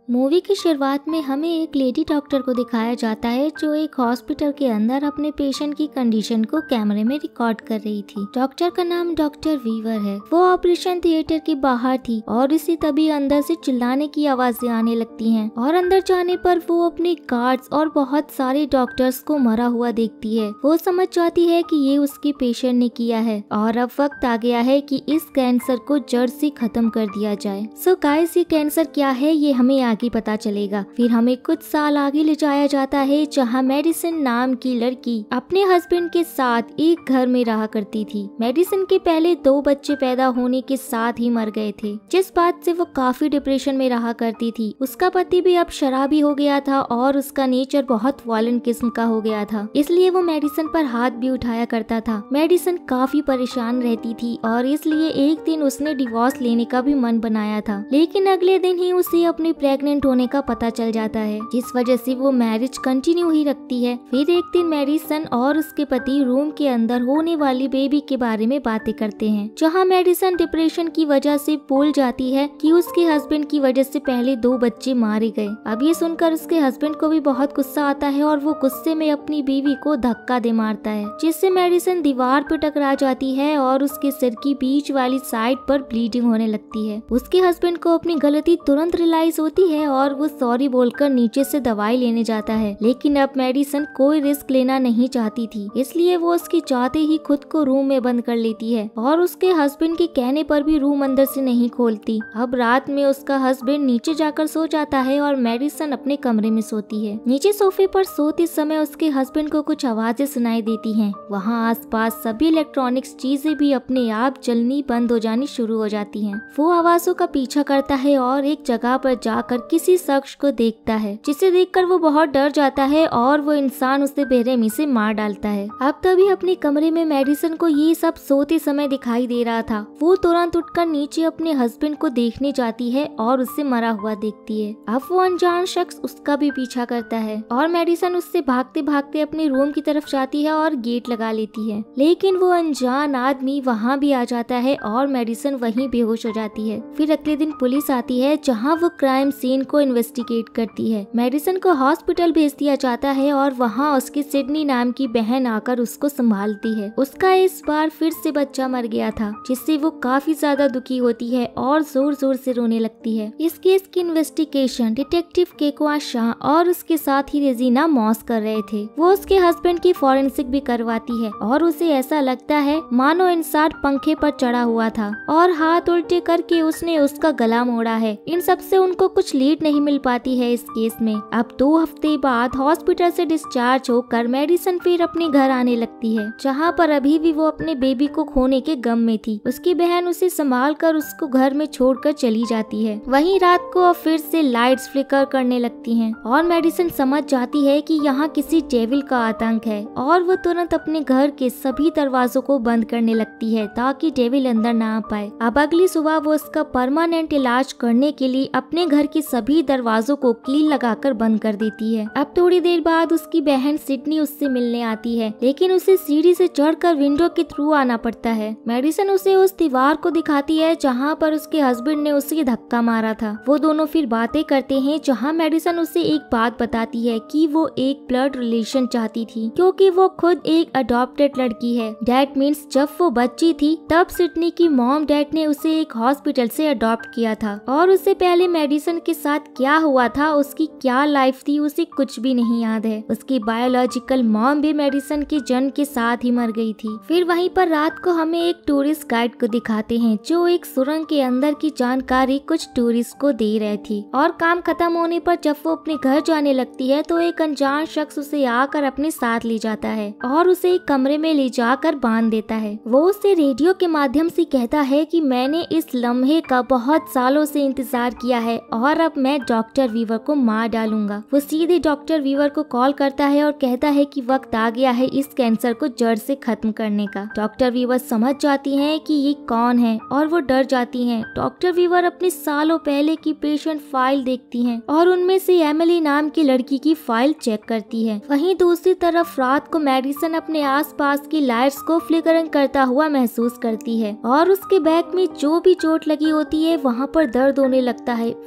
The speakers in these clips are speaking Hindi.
मूवी की शुरुआत में हमें एक लेडी डॉक्टर को दिखाया जाता है जो एक हॉस्पिटल के अंदर अपने पेशेंट की कंडीशन को कैमरे में रिकॉर्ड कर रही थी। डॉक्टर का नाम डॉक्टर वीवर है। वो ऑपरेशन थिएटर के बाहर थी और इसी तभी अंदर से चिल्लाने की आवाजें आने लगती हैं और अंदर जाने पर वो अपने गार्ड्स और बहुत सारे डॉक्टर्स को मरा हुआ देखती है। वो समझ जाती है कि ये उसके पेशेंट ने किया है और अब वक्त आ गया है कि इस कैंसर को जड़ से खत्म कर दिया जाए। सो गाइस, ये कैंसर क्या है ये हमें आगे पता चलेगा। फिर हमें कुछ साल आगे ले जाया जाता है जहां मेडिसिन नाम की लड़की अपने हस्बैंड के साथ एक घर में रहा करती थी। मेडिसिन के पहले 2 बच्चे पैदा होने के साथ ही मर गए थे, जिस बात से वो काफी डिप्रेशन में रहा करती थी। उसका पति भी अब शराबी हो गया था और उसका नेचर बहुत वायलेंट किस्म का हो गया था, इसलिए वो मेडिसिन पर हाथ भी उठाया करता था। मेडिसिन काफी परेशान रहती थी और इसलिए एक दिन उसने डिवोर्स लेने का भी मन बनाया था, लेकिन अगले दिन ही उसे अपने प्रेग्नेंट होने का पता चल जाता है, जिस वजह से वो मैरिज कंटिन्यू ही रखती है। फिर एक दिन मेडिसन और उसके पति रूम के अंदर होने वाली बेबी के बारे में बातें करते हैं, जहां मेडिसन डिप्रेशन की वजह से भूल जाती है कि उसके हस्बैंड की वजह से पहले 2 बच्चे मारे गए। अब ये सुनकर उसके हस्बैंड को भी बहुत गुस्सा आता है और वो गुस्से में अपनी बीवी को धक्का दे मारता है, जिससे मेडिसन दीवार पर टकरा जाती है और उसके सिर की बीच वाली साइड पर ब्लीडिंग होने लगती है। उसके हस्बैंड को अपनी गलती तुरंत रियलाइज होती है और वो सॉरी बोलकर नीचे से दवाई लेने जाता है, लेकिन अब मेडिसन कोई रिस्क लेना नहीं चाहती थी, इसलिए वो उसकी चाहते ही खुद को रूम में बंद कर लेती है और उसके हस्बैंड के कहने पर भी रूम अंदर से नहीं खोलती। अब रात में उसका हस्बैंड नीचे जाकर सो जाता है और मेडिसन अपने कमरे में सोती है। नीचे सोफे पर सोते समय उसके हस्बैंड को कुछ आवाजें सुनाई देती हैं। वहाँ आसपास सभी इलेक्ट्रॉनिक्स चीजें भी अपने आप जलनी बंद हो जानी शुरू हो जाती हैं। वो आवाजों का पीछा करता है और एक जगह पर जाकर किसी शख्स को देखता है, जिसे देखकर वो बहुत डर जाता है और वो इंसान उसे बेरहमी से मार डालता है। अब तभी अपने कमरे में मेडिसन को ये सब सोते समय दिखाई दे रहा था। वो तुरंत उठकर नीचे अपने हस्बैंड को देखने जाती है और उससे मरा हुआ देखती है। अब वो अनजान शख्स उसका भी पीछा करता है और मेडिसन उससे भागते भागते अपने रूम की तरफ जाती है और गेट लगा लेती है, लेकिन वो अनजान आदमी वहाँ भी आ जाता है और मेडिसन वहीं बेहोश हो जाती है। फिर अगले दिन पुलिस आती है जहाँ वो क्राइम सीन को इन्वेस्टिगेट करती है। मेडिसन को हॉस्पिटल भेज दिया जाता है और वहाँ उसकी सिडनी नाम की बहन आकर उसको संभालती है। उसका इस बार फिर से बच्चा मर गया था, जिससे वो काफी ज्यादा दुखी होती है और जोर जोर से रोने लगती है। इस केस की इन्वेस्टिगेशन डिटेक्टिव केकवा शाह और उसके साथ ही रेजिना मॉस कर रहे थे। वो उसके हस्बैंड की फॉरेंसिक भी करवाती है और उसे ऐसा लगता है मानो इंसान पंखे पर चढ़ा हुआ था और हाथ उल्टे करके उसने उसका गला मोड़ा है। इन सब से उनको कुछ लीड नहीं मिल पाती है इस केस में। अब 2 हफ्ते बाद हॉस्पिटल से डिस्चार्ज होकर मेडिसन फिर अपने घर आने लगती है, जहाँ पर अभी भी वो अपने बेबी को खोने के गम में थी। उसकी बहन उसे संभाल कर उसको घर में छोड़कर चली जाती है। वहीं रात को फिर से लाइट्स फ्लिकर करने लगती हैं और मेडिसन समझ जाती है कि यहाँ किसी डेविल का आतंक है और वो तुरंत अपने घर के सभी दरवाजों को बंद करने लगती है ताकि डेविल अंदर ना आ पाए। अब अगली सुबह वो उसका परमानेंट इलाज करने के लिए अपने घर के सभी दरवाजों को कील लगाकर बंद कर देती है। अब थोड़ी देर बाद उसकी बहन सिडनी उससे मिलने आती है, लेकिन उसे सीढ़ी से चढ़कर विंडो के थ्रू आना पड़ता है। मेडिसन उसे उस दीवार को दिखाती है जहाँ पर उसके हस्बैंड ने उसे धक्का मारा था। वो दोनों फिर बातें करते हैं, जहाँ मेडिसन उसे एक बात बताती है कि वो एक ब्लड रिलेशन चाहती थी, क्योंकि वो खुद एक अडॉप्टेड लड़की है। डैट मीन्स जब वो बच्ची थी तब सिडनी की मॉम डैड ने उसे एक हॉस्पिटल से अडॉप्ट किया था और उससे पहले मेडिसन के साथ क्या हुआ था, उसकी क्या लाइफ थी, उसे कुछ भी नहीं याद है। उसकी बायोलॉजिकल मॉम भी मेडिसन के जन्म के साथ ही मर गई थी। फिर वहीं पर रात को हमें एक टूरिस्ट गाइड को दिखाते हैं जो एक सुरंग के अंदर की जानकारी कुछ टूरिस्ट को दे रही थी और काम खत्म होने पर जब वो अपने घर जाने लगती है तो एक अनजान शख्स उसे आकर अपने साथ ले जाता है और उसे एक कमरे में ले जाकर बांध देता है। वो उसे रेडियो के माध्यम से कहता है कि मैंने इस लम्हे का बहुत सालों से इंतजार किया है और अब मैं डॉक्टर वीवर को मार डालूंगा। वो सीधे डॉक्टर वीवर को कॉल करता है और कहता है कि वक्त आ गया है इस कैंसर को जड़ से खत्म करने का। डॉक्टर वीवर समझ जाती हैं कि ये कौन है और वो डर जाती हैं। डॉक्टर वीवर अपने सालों पहले की पेशेंट फाइल देखती हैं और उनमें से एमिली नाम की लड़की की फाइल चेक करती है। वहीं दूसरी तरफ रात को मेडिसन अपने आसपास की लाइट्स को फ्लिकरिंग करता हुआ महसूस करती है और उसके बैक में जो भी चोट लगी होती है वहाँ पर दर्द होने लगता है। वो कुछ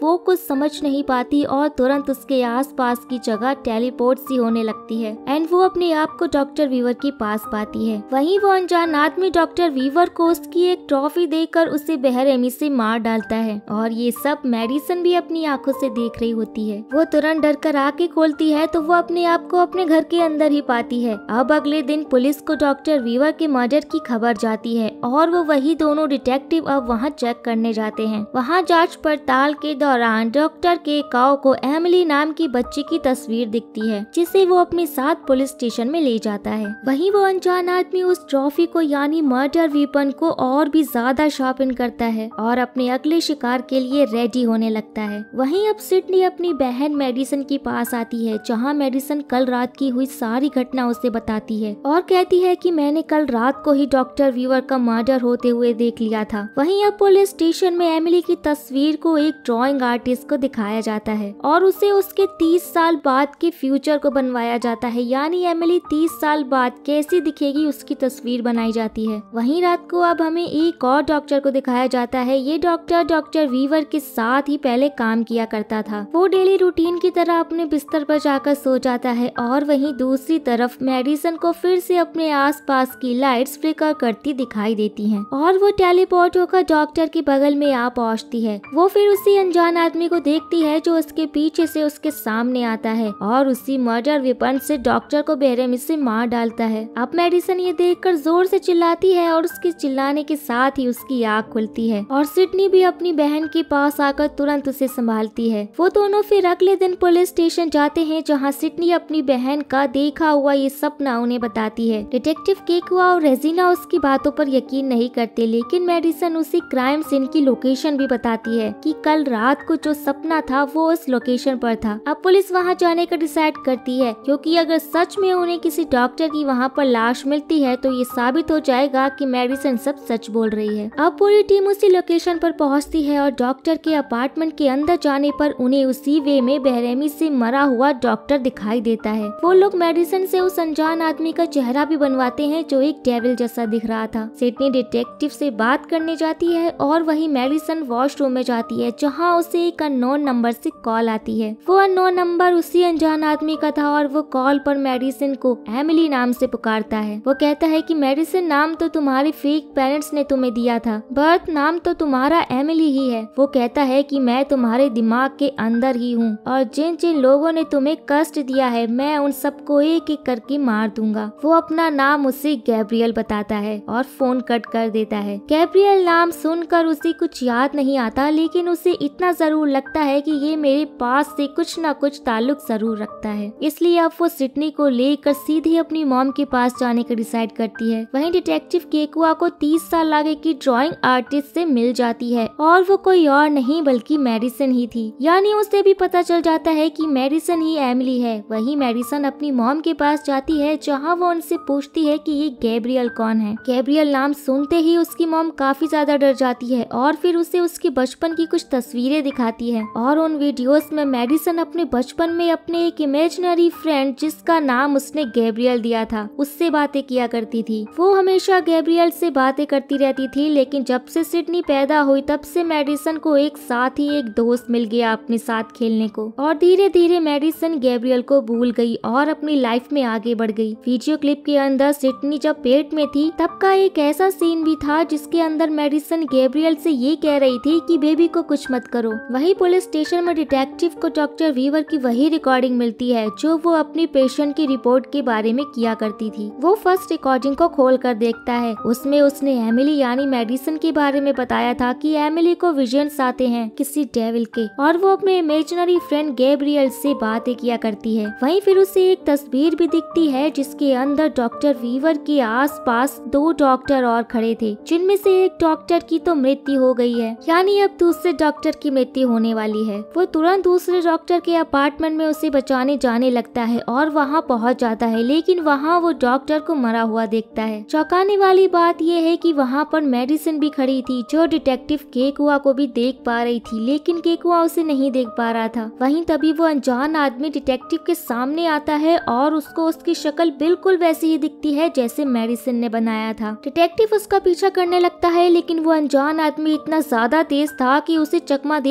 समझ नहीं पाती और तुरंत उसके आसपास की जगह टेलीपोर्ट सी होने लगती है एंड वो अपने आप को डॉक्टर वीवर के पास पाती है। वहीं वो अनजान आदमी डॉक्टर वीवर को उसकी एक ट्रॉफी देकर उसे बेरहमी से मार डालता है और ये सब मेडिसन भी अपनी आंखों से देख रही होती है। वो तुरंत डर कर आंखें खोलती है तो वो अपने आप को अपने घर के अंदर ही पाती है। अब अगले दिन पुलिस को डॉक्टर वीवर के मर्डर की खबर जाती है और वो वही दोनों डिटेक्टिव अब वहाँ चेक करने जाते हैं। वहाँ जांच पड़ताल के दौरान डॉक्टर के काओ को एमिली नाम की बच्ची की तस्वीर दिखती है जिसे वो अपने साथ पुलिस स्टेशन में ले जाता है। वहीं वो अनजान आदमी उस ट्रॉफी को यानी मर्डर वेपन को और भी ज्यादा शार्पन करता है और अपने अगले शिकार के लिए रेडी होने लगता है। वहीं अब सिडनी अपनी बहन मेडिसन के पास आती है जहां मेडिसन कल रात की हुई सारी घटना उसे बताती है और कहती है कि मैंने कल रात को ही डॉक्टर वीवर का मर्डर होते हुए देख लिया था। वहीं अब पुलिस स्टेशन में एमिली की तस्वीर को एक ड्राइंग आर्टिस्ट को दिखाया जाता है और उसे उसके 30 साल बाद के फ्यूचर को बनवाया जाता है यानी एमिली 30 साल बाद कैसी दिखेगी उसकी तस्वीर बनाई जाती है। वहीं रात को अब हमें एक और डॉक्टर को दिखाया जाता है। ये डॉक्टर वीवर के साथ ही पहले काम किया करता था। वो डेली रूटीन की तरह अपने बिस्तर पर जाकर सो जाता है और वहीं दूसरी तरफ मेडिसन को फिर से अपने आसपास की लाइट्स फ्लिकर करती दिखाई देती हैं और वो टेलीपोर्ट होकर डॉक्टर के बगल में आ पहुंचती है। वो फिर उसी अनजान आदमी को देखती है जो उसके पीछे से उसके सामने आता है और उसी मर्डर वेपन से डॉक्टर को बेरहमी से मार डालता है। अब मेडिसन ये देखकर जोर से चिल्लाती है और उसके चिल्लाने के साथ ही उसकी आँख खुलती है और सिडनी भी अपनी बहन के पास आकर तुरंत उसे संभालती है। वो दोनों फिर अगले दिन पुलिस स्टेशन जाते हैं जहाँ सिडनी अपनी बहन का देखा हुआ ये सपना उन्हें बताती है। डिटेक्टिव केकुआ और रेजिना उसकी बातों पर यकीन नहीं करते लेकिन मेडिसन उसी क्राइम सीन की लोकेशन भी बताती है कि कल रात को जो सपना था वो उस लोकेशन पर था। अब पुलिस वहाँ जाने का डिसाइड करती है क्योंकि अगर सच में उन्हें किसी डॉक्टर की वहाँ पर लाश मिलती है तो ये साबित हो जाएगा कि मेडिसन सब सच बोल रही है। अब पूरी टीम उसी लोकेशन पर पहुँचती है और डॉक्टर के अपार्टमेंट के अंदर जाने पर उन्हें उसी वे में बेरहमी से मरा हुआ डॉक्टर दिखाई देता है। वो लोग मेडिसन से उस अनजान आदमी का चेहरा भी बनवाते हैं जो एक डेविल जैसा दिख रहा था। सिडनी डिटेक्टिव से बात करने जाती है और वही मेडिसन वॉशरूम में जाती है जहाँ उसे एक अननोन नंबर से कॉल आती है। वो अननोन नंबर उसी अनजान आदमी का था और वो कॉल पर मेडिसन को एमिली नाम से पुकारता है। वो कहता है कि मेडिसन नाम तो तुम्हारे फेक पेरेंट्स ने तुम्हें दिया था, बर्थ नाम तो तुम्हारा एमिली ही है। वो कहता है कि मैं तुम्हारे दिमाग के अंदर ही हूँ और जिन जिन लोगों ने तुम्हें कष्ट दिया है मैं उन सबको एक एक करके मार दूंगा। वो अपना नाम उसे गैब्रियल बताता है और फोन कट कर देता है। गैब्रियल नाम सुनकर उसे कुछ याद नहीं आता लेकिन उसे इतना जरूर लगता है कि ये मेरे पास से कुछ न कुछ ताल्लुक जरूर रखता है, इसलिए अब वो सिडनी को लेकर सीधे अपनी मॉम के पास जाने का डिसाइड करती है। वहीं डिटेक्टिव केकुआ को 30 साल आगे की ड्राइंग आर्टिस्ट से मिल जाती है और वो कोई और नहीं बल्कि मेडिसन ही थी, यानी उसे भी पता चल जाता है कि मेडिसन ही एमिली है। वहीं मेडिसन अपनी मॉम के पास जाती है जहाँ वो उनसे पूछती है कि ये गैब्रियल कौन है। गैब्रियल नाम सुनते ही उसकी मॉम काफी ज्यादा डर जाती है और फिर उसे उसके बचपन की कुछ तस्वीरें दिखाती है और उन वीडियोस में मेडिसन अपने बचपन में अपने एक इमेजिनरी फ्रेंड जिसका नाम उसने गैब्रियल दिया था उससे बातें किया करती थी। वो हमेशा गैब्रियल से बातें करती रहती थी लेकिन जब से सिडनी पैदा हुई तब से मेडिसन को एक साथ ही एक दोस्त मिल गया अपने साथ खेलने को और धीरे धीरे मेडिसन गैब्रियल को भूल गई और अपनी लाइफ में आगे बढ़ गई। वीडियो क्लिप के अंदर सिडनी जब पेट में थी तब का एक ऐसा सीन भी था जिसके अंदर मेडिसन गैब्रियल से ये कह रही थी कि बेबी को कुछ मत करो। वहीं पुलिस स्टेशन में डिटेक्टिव को डॉक्टर वीवर की वही रिकॉर्डिंग मिलती है जो वो अपनी पेशेंट की रिपोर्ट के बारे में किया करती थी। वो फर्स्ट रिकॉर्डिंग को खोल कर देखता है। उसमें उसने एमिली यानी मेडिसन के बारे में बताया था कि एमिली को विजन्स आते हैं किसी डेविल के और वो अपने इमेजिनरी फ्रेंड गैब्रियल से बातें किया करती है। वहीं फिर उसे एक तस्वीर भी दिखती है जिसके अंदर डॉक्टर वीवर के आसपास 2 डॉक्टर और खड़े थे जिनमें से एक डॉक्टर की तो मृत्यु हो गई है, यानी अब दूसरे डॉक्टर की मृत्यु होने वाली है। वो तुरंत दूसरे डॉक्टर के अपार्टमेंट में उसे बचाने जाने लगता है और वहाँ पहुँच जाता है लेकिन वहाँ वो डॉक्टर को मरा हुआ देखता है। चौंकाने वाली बात यह है कि वहाँ पर मेडिसन भी खड़ी थी जो डिटेक्टिव केकुआ को भी देख पा रही थी लेकिन केकुआ उसे नहीं देख पा रहा था। वहीं तभी वो अनजान आदमी डिटेक्टिव के सामने आता है और उसको उसकी शक्ल बिल्कुल वैसी ही दिखती है जैसे मेडिसन ने बनाया था। डिटेक्टिव उसका पीछा करने लगता है लेकिन वो अनजान आदमी इतना ज्यादा तेज था कि उसे चकमा देकर वहाँ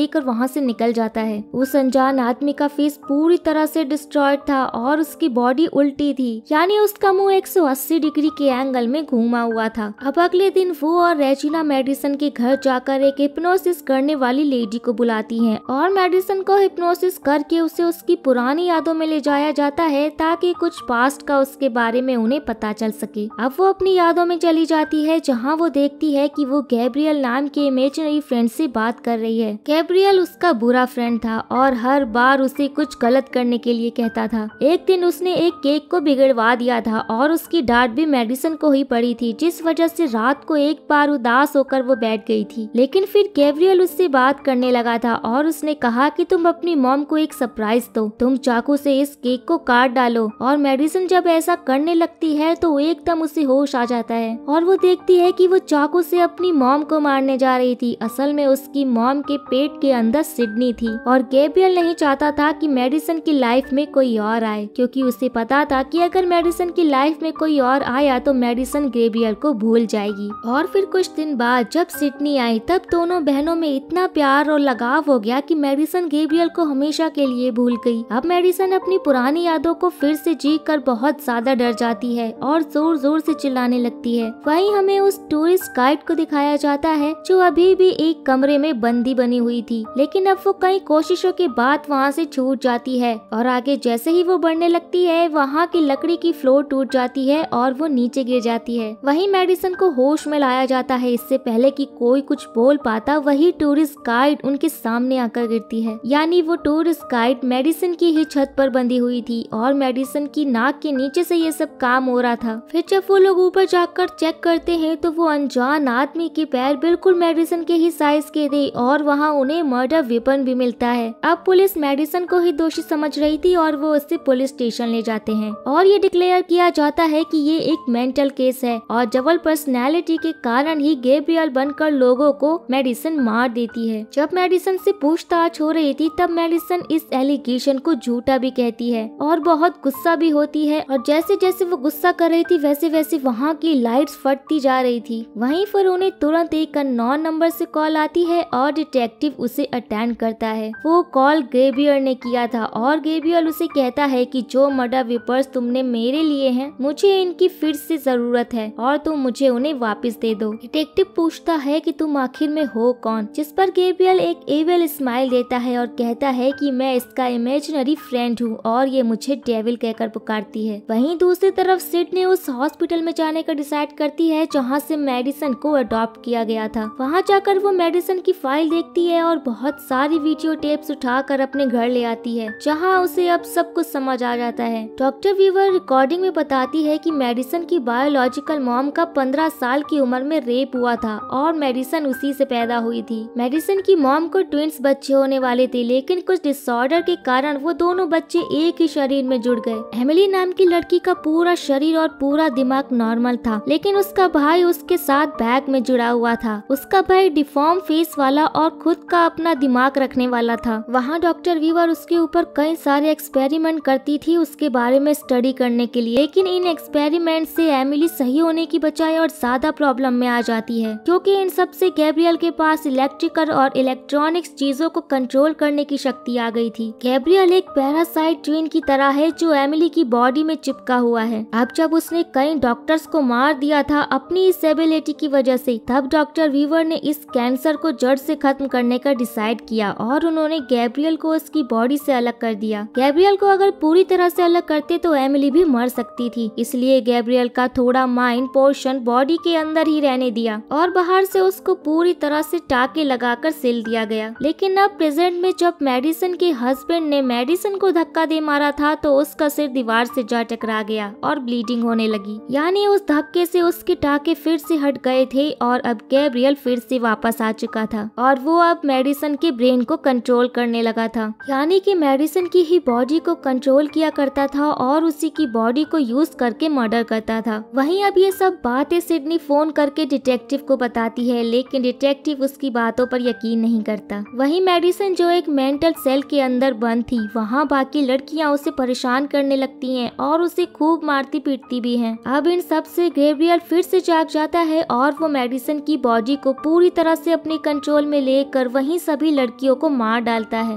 वहाँ से निकल जाता है। उस अनजान आदमी का फेस पूरी तरह से डिस्ट्रॉयड था और उसकी बॉडी उल्टी थी, यानी उसका मुंह 180 डिग्री के एंगल में घूमा हुआ था। अब अगले दिन वो और रेजिना मेडिसन के घर जाकर एक हिप्नोसिस करने वाली लेडी को बुलाती हैं और मेडिसन को हिप्नोसिस करके उसे उसकी पुरानी यादों में ले जाया जाता है ताकि कुछ पास्ट का उसके बारे में उन्हें पता चल सके। अब वो अपनी यादों में चली जाती है जहाँ वो देखती है कि वो गैब्रियल नाम के इमेजिनरी फ्रेंड से बात कर रही है। गैब्रियल उसका बुरा फ्रेंड था और हर बार उसे कुछ गलत करने के लिए कहता था। एक दिन उसने एक केक को बिगड़वा दिया था और उसकी डांट भी मेडिसन को ही पड़ी थी, जिस वजह से रात को एक बार उदास होकर वो बैठ गई थी। लेकिन फिर गैब्रियल उससे बात करने लगा था और उसने कहा कि तुम अपनी मॉम को एक सरप्राइज दो, तुम चाकू से इस केक को काट डालो। और मेडिसन जब ऐसा करने लगती है तो एकदम उसे होश आ जाता है और वो देखती है कि वो चाकू से अपनी मॉम को मारने जा रही थी। असल में उसकी मॉम के पेट के अंदर सिडनी थी और गैब्रियल नहीं चाहता था कि मेडिसन की लाइफ में कोई और आए, क्योंकि उसे पता था कि अगर मेडिसन की लाइफ में कोई और आया तो मेडिसन गैब्रियल को भूल जाएगी। और फिर कुछ दिन बाद जब सिडनी आई तब दोनों बहनों में इतना प्यार और लगाव हो गया कि मेडिसन गैब्रियल को हमेशा के लिए भूल गई। अब मेडिसन अपनी पुरानी यादों को फिर से जी कर बहुत ज्यादा डर जाती है और जोर जोर से चिल्लाने लगती है। वहीं हमें उस टूरिस्ट गाइड को दिखाया जाता है जो अभी भी एक कमरे में बंदी बनी हुई थी, लेकिन अब वो कई कोशिशों के बाद वहाँ से छूट जाती है और आगे जैसे ही वो बढ़ने लगती है वहाँ की लकड़ी की फ्लोर टूट जाती है और वो नीचे गिर जाती है। वहीं मेडिसन को होश में लाया जाता है। इससे पहले कि कोई कुछ बोल पाता वही टूरिस्ट गाइड उनके सामने आकर गिरती है, यानी वो टूरिस्ट गाइड मेडिसन की ही छत पर बंधी हुई थी और मेडिसन की नाक के नीचे से ये सब काम हो रहा था। फिर जब वो लोग ऊपर जाकर चेक करते हैं तो वो अनजान आदमी के पैर बिल्कुल मेडिसन के ही साइज के थे और वहाँ उन्हें मर्डर वेपन भी मिलता है। अब पुलिस मेडिसन को ही दोषी समझ रही थी और वो उससे पुलिस स्टेशन ले जाते हैं और ये डिक्लेयर किया जाता है कि ये एक मेंटल केस है और डबल पर्सनैलिटी के कारण ही गैब्रियल बनकर लोगों को मेडिसन मार देती है। जब मेडिसन से पूछताछ हो रही थी तब मेडिसन इस एलिगेशन को झूठा भी कहती है और बहुत गुस्सा भी होती है और जैसे जैसे वो गुस्सा कर रही थी वैसे वैसे वहाँ की लाइट्स फटती जा रही थी। वहीं पर उन्हें तुरंत एक अननोन नंबर से कॉल आती है और डिटेक्टिव उसे अटेंड करता है। वो कॉल गैब्रियल ने किया था और गैब्रियल उसे कहता है कि जो मर्डर वेपर्स तुमने मेरे लिए हैं मुझे इनकी फिर से जरूरत है और तुम मुझे उन्हें वापस दे दो। डिटेक्टिव पूछता है कि तुम आखिर में हो कौन, जिस पर गैब्रियल एक एविल स्माइल देता है और कहता है कि मैं इसका इमेजिनरी फ्रेंड हूँ और ये मुझे डेविल कहकर पुकारती है। वहीं दूसरी तरफ सिडनी उस हॉस्पिटल में जाने का डिसाइड करती है जहाँ से मेडिसन को अडॉप्ट किया गया था। वहाँ जाकर वो मेडिसन की फाइल देखती है और बहुत सारी वीडियो टेप्स उठाकर अपने घर ले आती है जहाँ उसे अब सब कुछ समझ आ जाता है। डॉक्टर वीवर रिकॉर्डिंग में बताती है कि मेडिसन की बायोलॉजिकल मॉम का 15 साल की उम्र में रेप हुआ था और मेडिसन उसी से पैदा हुई थी। मेडिसन की मॉम को ट्विंस बच्चे होने वाले थे, लेकिन कुछ डिसऑर्डर के कारण वो दोनों बच्चे एक ही शरीर में जुड़ गए। एमिली नाम की लड़की का पूरा शरीर और पूरा दिमाग नॉर्मल था, लेकिन उसका भाई उसके साथ बैग में जुड़ा हुआ था। उसका भाई डिफॉर्म फेस वाला और खुद का अपना दिमाग रखने वाला था। वहाँ डॉक्टर वीवर उसके ऊपर कई सारे एक्सपेरिमेंट करती थी उसके बारे में स्टडी करने के लिए, लेकिन इन एक्सपेरिमेंट से एमिली सही होने की बजाय और ज्यादा प्रॉब्लम में आ जाती है, क्योंकि इन सब से गैब्रियल के पास इलेक्ट्रिकल और इलेक्ट्रॉनिक्स चीजों को कंट्रोल करने की शक्ति आ गई थी। गैब्रियल एक पैरासाइट ट्विन की तरह है जो एमिली की बॉडी में चिपका हुआ है। अब जब उसने कई डॉक्टर्स को मार दिया था अपनी इस एबिलिटी की वजह से, तब डॉक्टर वीवर ने इस कैंसर को जड़ से खत्म करने का डिसाइड किया और उन्होंने गैब्रियल को उसकी बॉडी से अलग कर दिया। गैब्रियल को अगर पूरी तरह से अलग करते तो एमिली भी मर सकती थी, इसलिए गैब्रियल का थोड़ा माइंड पोर्शन बॉडी के अंदर ही रहने दिया और बाहर से उसको पूरी तरह से टाके लगाकर सिल दिया गया। लेकिन अब प्रेजेंट में जब मेडिसन के हस्बैंड ने मेडिसन को धक्का दे मारा था तो उसका सिर दीवार से जा टकरा गया और ब्लीडिंग होने लगी, यानी उस धक्के से उसके टाके फिर से हट गए थे और अब गैब्रियल फिर से वापस आ चुका था और वो अब मेडिसन के ब्रेन को कंट्रोल करने लगा था, यानी कि मेडिसन की ही बॉडी को कंट्रोल किया करता था और उसी की बॉडी को यूज करके मर्डर करता था। वहीं अब ये सब बातें सिडनी फोन करके डिटेक्टिव को बताती है, लेकिन डिटेक्टिव उसकी बातों पर यकीन नहीं करता। वहीं मेडिसन जो एक मेंटल सेल के अंदर बंद थी, वहाँ बाकी लड़कियां उसे परेशान करने लगती हैं और उसे खूब मारती पीटती भी हैं। अब इन सब से गैब्रियल फिर से जाग जाता है और वो मेडिसन की बॉडी को पूरी तरह से अपने कंट्रोल में लेकर वहीं सभी लड़कियों को मार डालता है।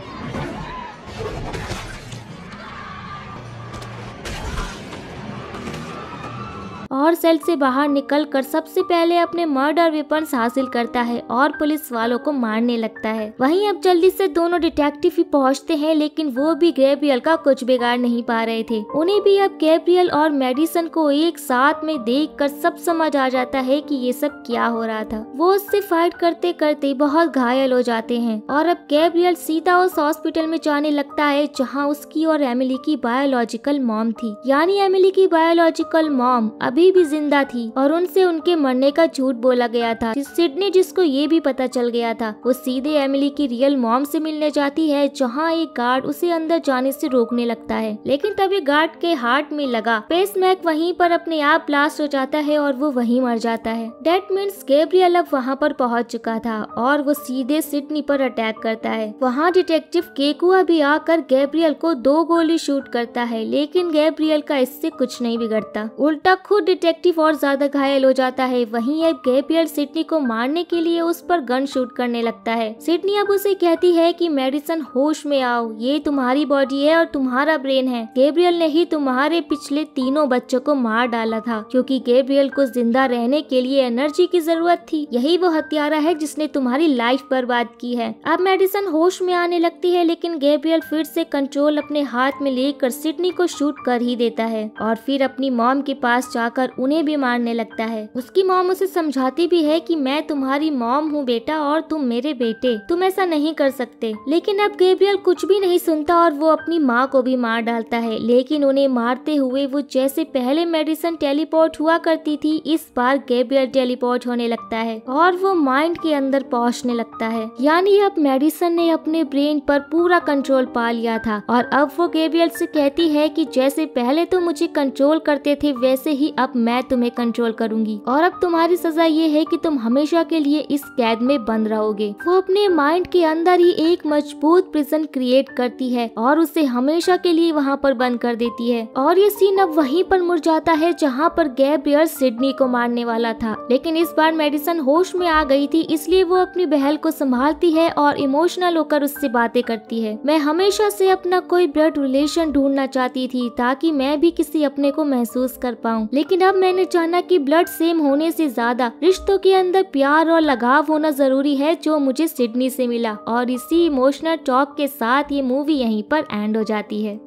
और सेल से बाहर निकलकर सबसे पहले अपने मर्डर वेपन्स हासिल करता है और पुलिस वालों को मारने लगता है। वहीं अब जल्दी से दोनों डिटेक्टिव भी पहुंचते हैं, लेकिन वो भी गैब्रियल का कुछ बिगाड़ नहीं पा रहे थे। उन्हें भी अब गैब्रियल और मेडिसन को एक साथ में देखकर सब समझ आ जाता है कि ये सब क्या हो रहा था। वो उससे फाइट करते करते बहुत घायल हो जाते हैं और अब गैब्रियल सीधा उस हॉस्पिटल में जाने लगता है जहाँ उसकी और एमिली की बायोलॉजिकल मॉम थी। यानी एमिली की बायोलॉजिकल मॉम अभी भी जिंदा थी और उनसे उनके मरने का झूठ बोला गया था। सिडनी, जिसको ये भी पता चल गया था, वो सीधे एमिली की रियल मॉम से मिलने जाती है, जहाँ एक गार्ड उसे अंदर जाने से रोकने लगता है। लेकिन तभी गार्ड के हार्ट में लगा पेसमेक वहीं पर अपने आप ब्लास्ट हो जाता है और वो वहीं मर जाता है। डेट मीन्स गैब्रियल अब वहाँ पर पहुँच चुका था और वो सीधे सिडनी पर अटैक करता है। वहाँ डिटेक्टिव केकुआ भी आकर गैब्रियल को 2 गोली शूट करता है, लेकिन गैब्रियल का इससे कुछ नहीं बिगड़ता। उल्टा खुद डिटेक्टिव और ज्यादा घायल हो जाता है। वहीं अब गैब्रियल सिडनी को मारने के लिए उस पर गन शूट करने लगता है। सिडनी अब उसे कहती है कि मेडिसन होश में आओ, ये तुम्हारी बॉडी है और तुम्हारा ब्रेन है। गैब्रियल ने ही तुम्हारे पिछले 3 बच्चों को मार डाला था, क्योंकि गैब्रियल को जिंदा रहने के लिए एनर्जी की जरूरत थी। यही वो हत्यारा है जिसने तुम्हारी लाइफ बर्बाद की है। अब मेडिसन होश में आने लगती है, लेकिन गैब्रियल फिर से कंट्रोल अपने हाथ में लेकर सिडनी को शूट कर ही देता है और फिर अपनी मॉम के पास जाकर उन्हें भी मारने लगता है। उसकी मॉम उसे समझाती भी है कि मैं तुम्हारी मॉम हूँ बेटा और तुम मेरे बेटे, तुम ऐसा नहीं कर सकते। लेकिन अब गैब्रियल कुछ भी नहीं सुनता और वो अपनी माँ को भी मार डालता है। लेकिन उन्हें मारते हुए वो जैसे पहले मेडिसन टेलीपोर्ट हुआ करती थी, इस बार गैब्रियल टेलीपोर्ट होने लगता है और वो माइंड के अंदर पहुँचने लगता है। यानी अब मेडिसन ने अपने ब्रेन पर पूरा कंट्रोल पा लिया था और अब वो गैब्रियल से कहती है कि जैसे पहले तुम मुझे कंट्रोल करते थे, वैसे ही अब मैं तुम्हें कंट्रोल करूंगी और अब तुम्हारी सजा ये है कि तुम हमेशा के लिए इस कैद में बंद रहोगे। वो अपने माइंड के अंदर ही एक मजबूत प्रिजन क्रिएट करती है और उसे हमेशा के लिए वहाँ पर बंद कर देती है। और ये सीन अब वहीं पर मुड़ जाता है जहाँ पर गैब्रियल सिडनी को मारने वाला था, लेकिन इस बार मेडिसन होश में आ गई थी, इसलिए वो अपनी बहन को संभालती है और इमोशनल होकर उससे बातें करती है। मैं हमेशा से अपना कोई ब्लड रिलेशन ढूंढना चाहती थी ताकि मैं भी किसी अपने को महसूस कर पाऊँ, लेकिन अब मैंने जाना कि ब्लड सेम होने से ज्यादा रिश्तों के अंदर प्यार और लगाव होना जरूरी है, जो मुझे सिडनी से मिला। और इसी इमोशनल टॉक के साथ ये मूवी यहीं पर एंड हो जाती है।